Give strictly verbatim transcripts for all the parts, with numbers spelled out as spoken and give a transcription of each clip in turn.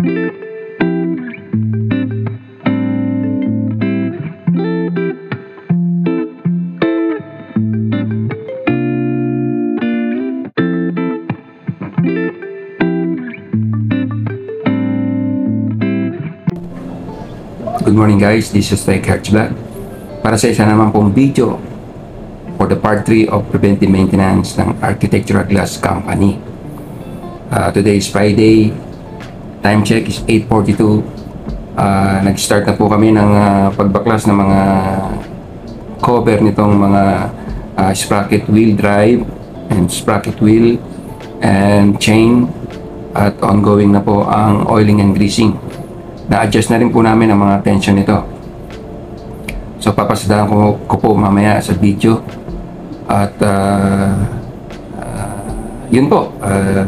Good morning guys, this is Tech Hertz Vlog para sa isa naman pong video for the part three of preventive maintenance ng Architectural Glass Company. Uh, today is Friday, time check is eight forty-two. uh, Nag-start na po kami ng uh, pagbaklas ng mga cover nitong mga uh, sprocket wheel drive and sprocket wheel and chain, at ongoing na po ang oiling and greasing. Na-adjust na rin po namin ang mga tension nito. So papasadahan ko, ko po mamaya sa video. At uh, uh, yun po, uh,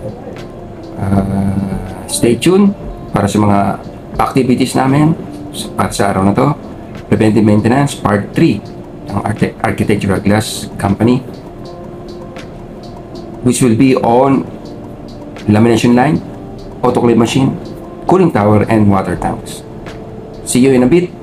uh, stay tuned para sa mga activities namin para sa araw na to. Preventive Maintenance Part three ng Architectural Glass Company, which will be on lamination line, autoclave machine, cooling tower, and water tanks. See you in a bit.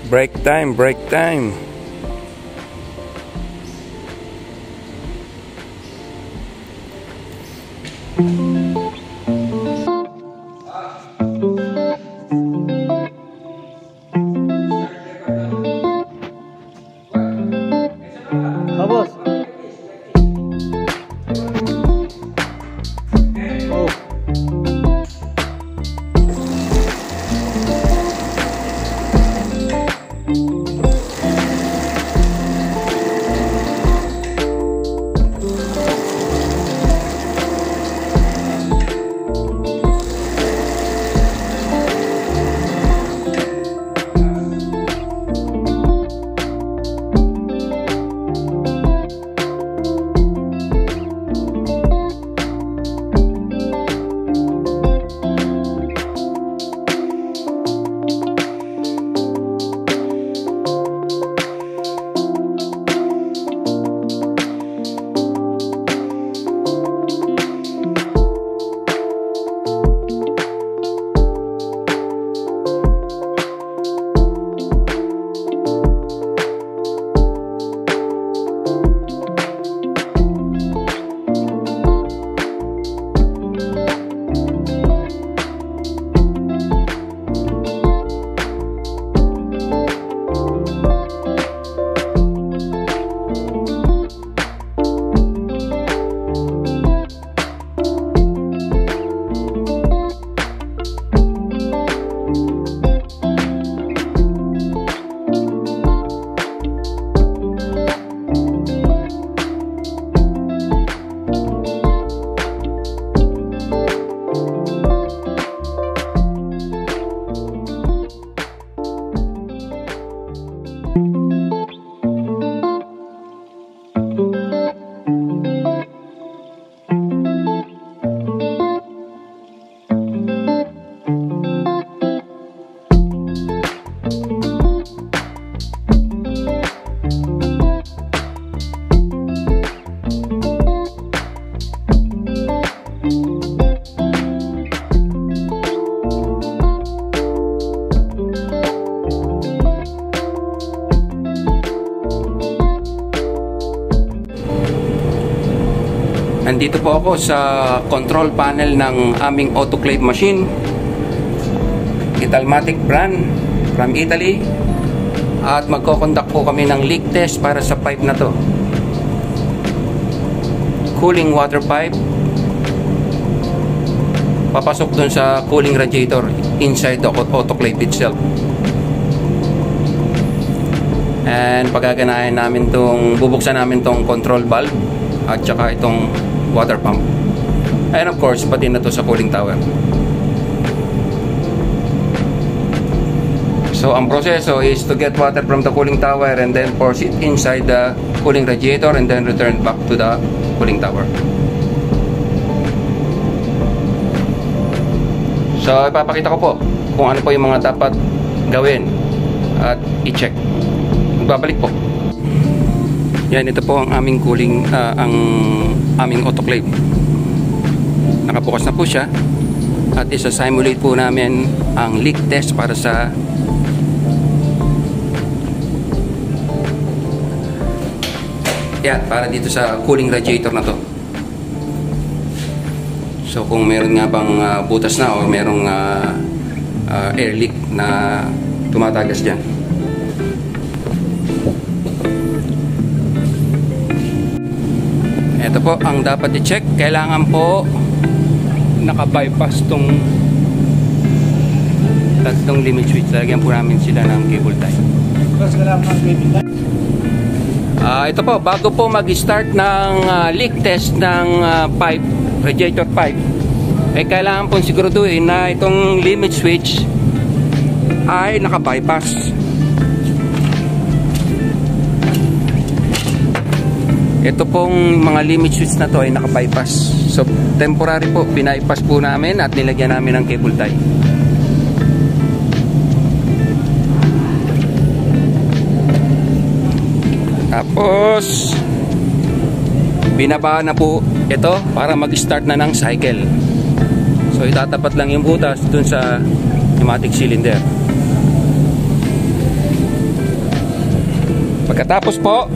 Break time, break time. Vamos. Oh. Nandito po ako sa control panel ng aming autoclave machine, Italmatic brand from Italy, at magko-conduct po kami ng leak test para sa pipe na to, cooling water pipe, papasok dun sa cooling radiator inside the autoclave itself. And pagaganahin namin tong, bubuksan namin tong control valve at saka itong water pump, and of course pati na to sa cooling tower. So ang proseso is to get water from the cooling tower and then force it inside the cooling radiator and then return back to the cooling tower. So ipapakita ko po kung ano po yung mga dapat gawin at i-check. Magbabalik po. Yan, ito po ang aming cooling, uh, ang aming autoclave. Nakabukas na po siya at isa-simulate po namin ang leak test para sa yan, para dito sa cooling radiator na to. So kung meron nga bang uh, butas na o merong uh, uh, air leak na tumatagas dyan. Ito po ang dapat i-check. Kailangan po naka-bypass tong tatlong limit switch. Lagyan po namin sila ng cable tie. Uh, ito po, bago po mag-start ng uh, leak test ng uh, pipe, radiator pipe, eh kailangan pong siguraduhin na itong limit switch ay naka-bypass. Ito pong mga limit switch na to ay naka-bypass. So temporary po, binaypass po namin at nilagyan namin ng cable tie. Tapos binaba na po ito para mag-start na ng cycle. So itatapat lang yung butas dun sa pneumatic cylinder. Pagkatapos po,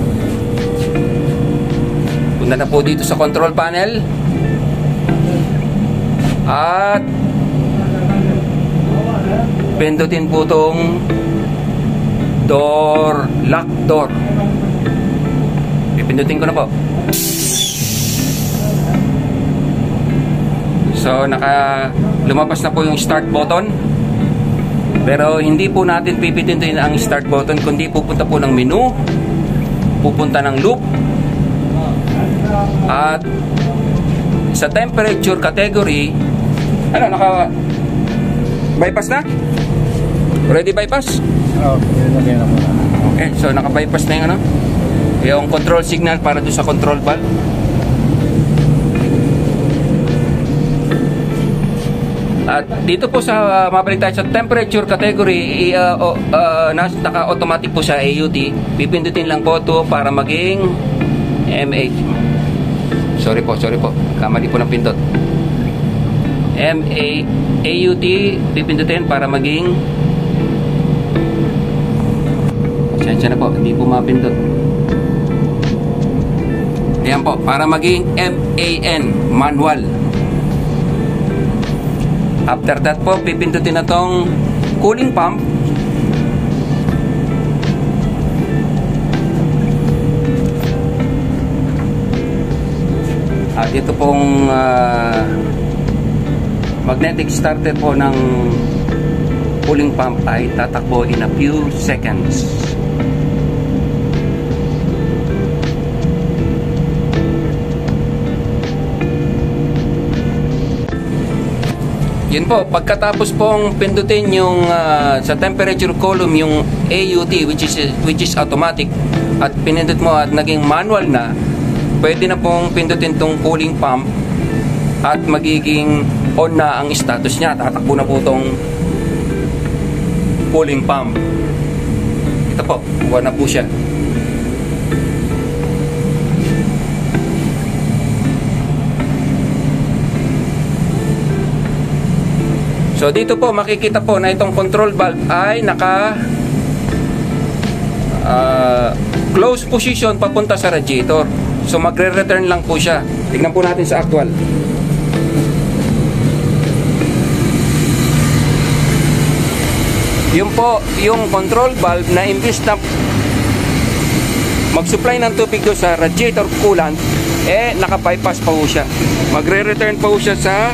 punta na po dito sa control panel at pindutin po itong door, lock door. Pipindutin ko na po. So naka lumabas na po yung start button. Pero hindi po natin pipindutin ang start button, kundi pupunta po ng menu, pupunta ng loop, at sa temperature category, ano, naka bypass na? Ready bypass? Oo, nilagay na muna. Okay, so naka bypass na yung ano, yung control signal para doon sa control valve. At dito po sa uh, mabalik tayo sa temperature category, uh, uh, naka-automatic po sa A U T. Pipindutin lang po ito para maging M eight. Sorry po, sorry po. Kamali po ng pindot. M eight A U T pipindutin para maging, sensya na po, hindi po mapindot. Ayan po, para maging M A N, manual. After that po, pipindutin na tong cooling pump. At ito pong uh, magnetic starter po ng cooling pump ay tatakbo in a few seconds. Yun po, pagkatapos pong pindutin yung uh, sa temperature column yung A U T, which is which is automatic, at pinindot mo at naging manual na, pwede na pong pindutin tong cooling pump at magiging on na ang status niya. Tatakbo na po tong cooling pump. Ito po, buwa na po siya. So dito po makikita po na itong control valve ay naka uh, close position papunta sa radiator. So magre-return lang po siya. Tignan po natin sa actual. Yung po, yung control valve na imbis na mag-supply ng tubig doon sa radiator coolant, eh naka-bypass pa po siya. Magre-return pa po siya sa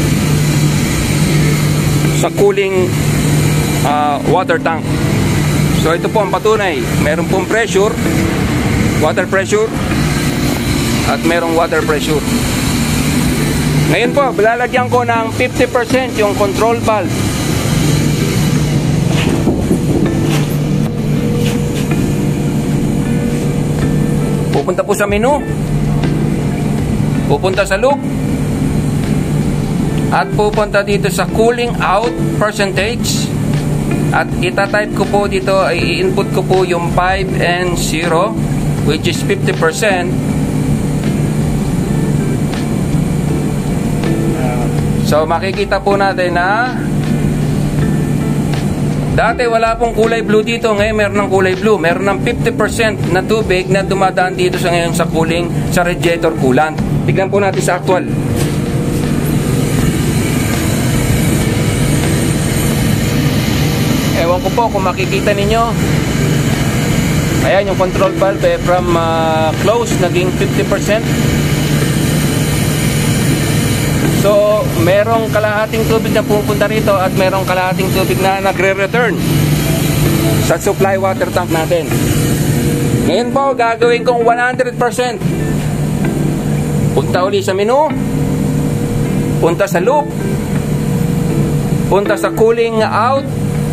sa cooling uh, water tank. So ito po ang patunay, meron pong pressure, water pressure, at merong water pressure. Ngayon po, lalagyan ko ng fifty percent yung control valve. Pupunta po sa menu, pupunta sa loop, at pupunta dito sa cooling out percentage, at itatype ko po dito, i-input ko po yung five and zero, which is fifty percent. So makikita po natin na dati wala pong kulay blue dito, ngayon meron ng kulay blue. Meron ng fifty percent na tubig na dumadaan dito sa ngayon sa cooling, sa radiator coolant. Tignan po natin sa actual. Ewan ko po kung makikita ninyo. Ayan yung control valve, eh, from uh, close naging fifty percent. So merong kalahating tubig na pupunta rito at merong kalahating tubig na nagre-return sa supply water tank natin. Ngayon po gagawin kong one hundred percent. Punta uli sa menu, punta sa loop, punta sa cooling out,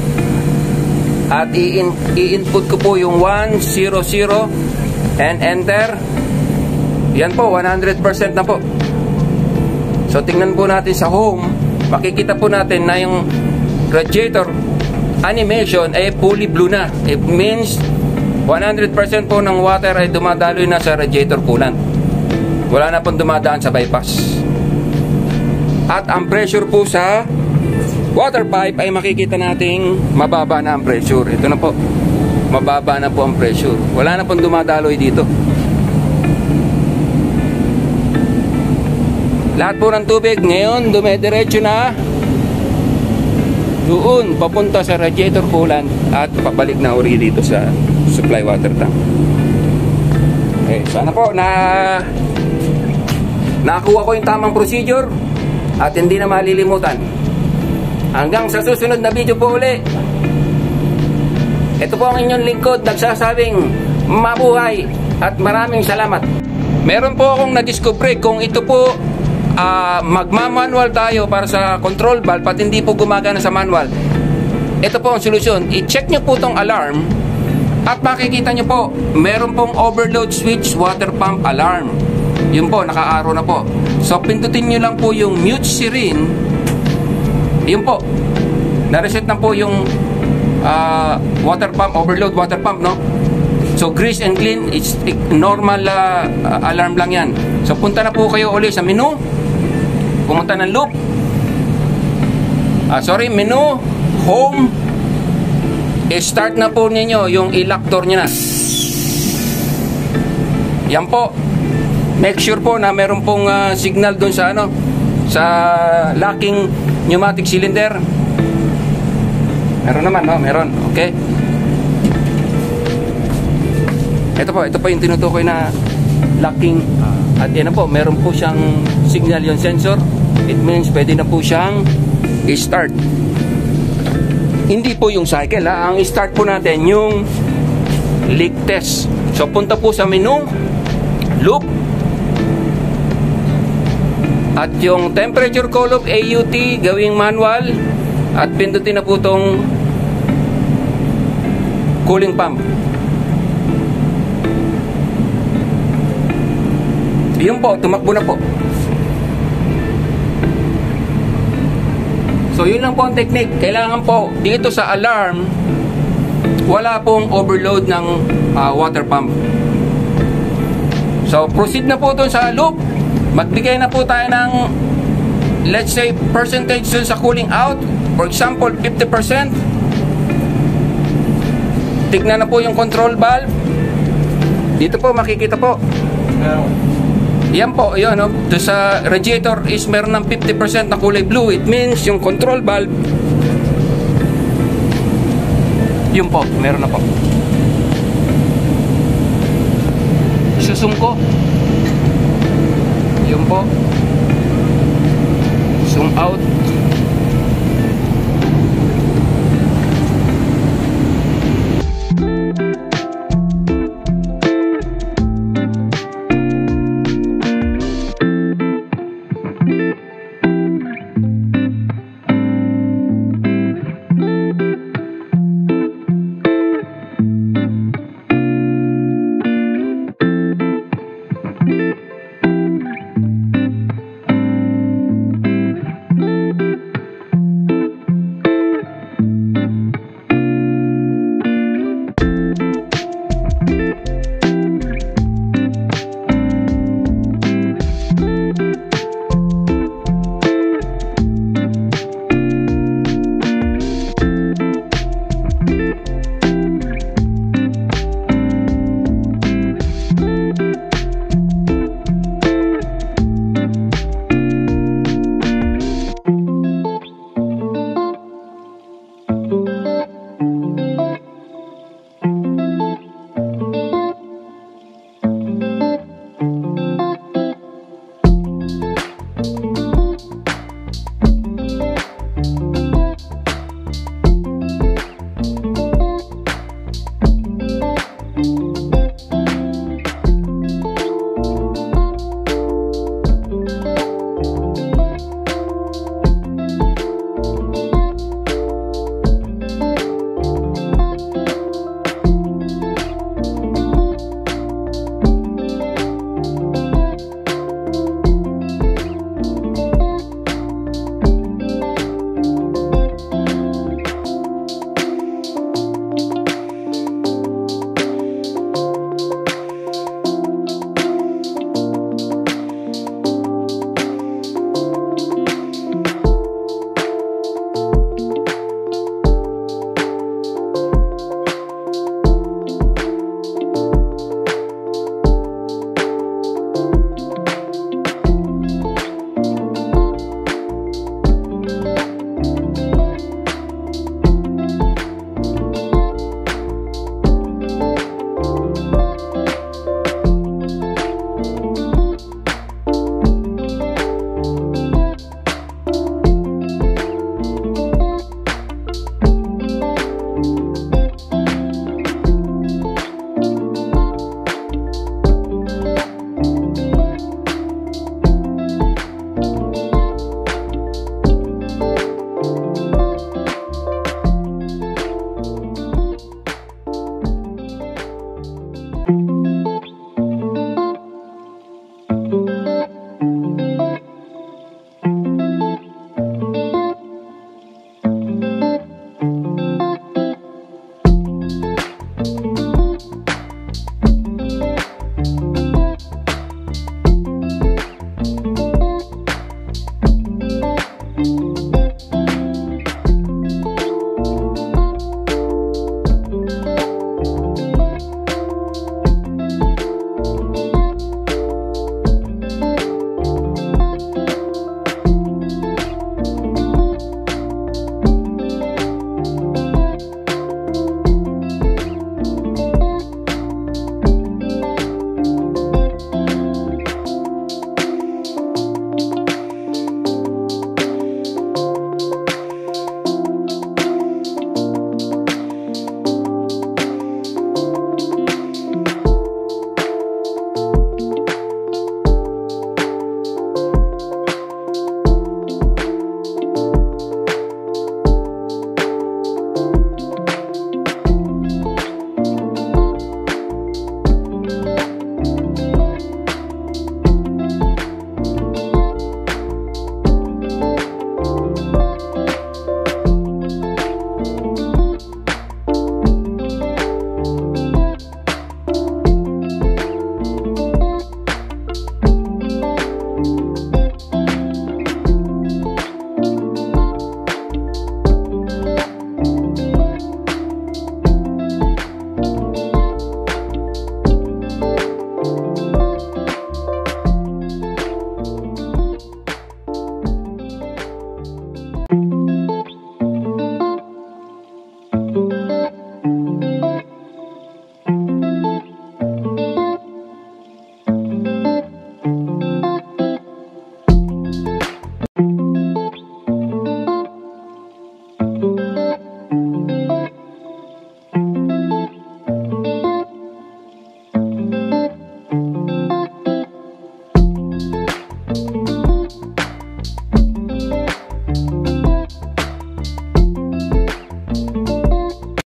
at i-input ko po yung one hundred and enter. Yan po, one hundred percent na po. So tingnan po natin sa home, makikita po natin na yung radiator animation ay fully blue na. It means one hundred percent po ng water ay dumadaloy na sa radiator coolant. Wala na pong dumadaan sa bypass. At ang pressure po sa water pipe ay makikita nating mababa na ang pressure. Ito na po. mababa na po ang pressure. Wala na pong dumadaloy dito. Lahat po ng tubig ngayon dumediretso na doon papunta sa radiator coolant at pabalik na uli dito sa supply water tank. Okay, sana po na nakakuha ko yung tamang procedure at hindi na malilimutan. Hanggang sa susunod na video po uli. Ito po ang inyong lingkod nagsasabing mabuhay at maraming salamat. Meron po akong na-discover kung ito po uh, magmamanual tayo para sa control valve at hindi po gumagana sa manual. Ito po ang solusyon. I-check nyo po tong alarm at makikita nyo po meron pong overload switch water pump alarm. Yun po, naka-arrow na po. So pindutin nyo lang po yung mute siren. Yun po, na-reset na po yung uh, water pump, overload water pump, no? So grease and clean, it's normal uh, alarm lang yan. So punta na po kayo uli sa menu, pumunta ng loop, ah, sorry, menu, home, i-start na po ninyo yung i-lock door nyo na. Yan po, make sure po na meron pong uh, signal dun sa ano, sa locking pneumatic cylinder. Meron naman, no? Meron, okay. Ito po, ito po yung tinutukoy na locking. At yan na po, meron po siyang signal yung sensor. It means pwede na po siyang i-start. Hindi po yung cycle, ha? Ang i-start po natin yung leak test. So punta po sa menu, loop, at yung temperature column A U T gawing manual at pindutin na po itong cooling pump. Yun po, tumakbo na po. So yun lang po ang technique. Kailangan po dito sa alarm wala pong overload ng uh, water pump. So proceed na po dun sa loop. Magbigay na po tayo ng, let's say, percentage dun sa cooling out. For example, fifty percent. Tignan na po yung control valve. Dito po makikita po. Yan po, yun, no? Doon sa radiator is meron ng fifty percent na kulay blue. It means yung control valve, yun po, meron na po. Isusum ko. Yun po. Zoom out.